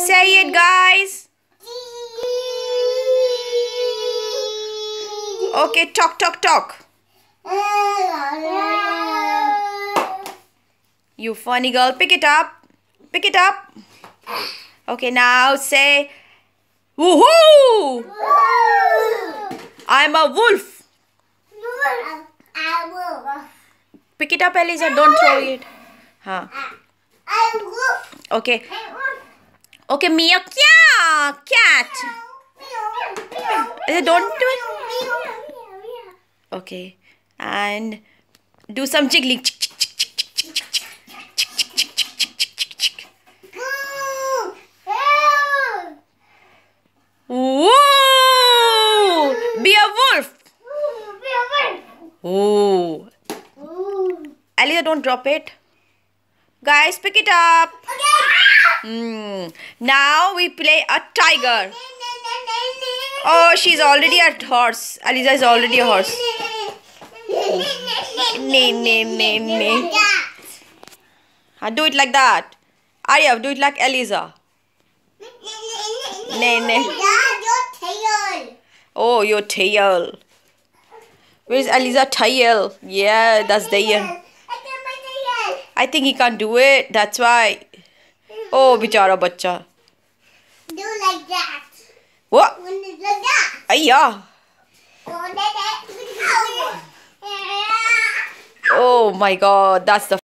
Say it, guys. Okay, talk, talk, talk. You funny girl. Pick it up. Pick it up. Okay, now say, woohoo! I'm a wolf. Pick it up, Eliza. Don't throw it. Huh. Okay. Okay, Mia. Kya? Cat. Don't do it. Okay. And do some jiggling. Whoa! Be a wolf. Oh. Eliza, don't drop it. Guys, pick it up. Now we play a tiger. Oh, she's already a horse. Eliza is already a horse. Nay. Do it like that. Aryav, do it like Eliza. Nay. Oh, your tail. Where's Eliza's tail? Yeah, that's there. I think he can't do it. That's why. Oh, bichara bacha. Do like that. What? Like that. Ayya. Oh my God, that's the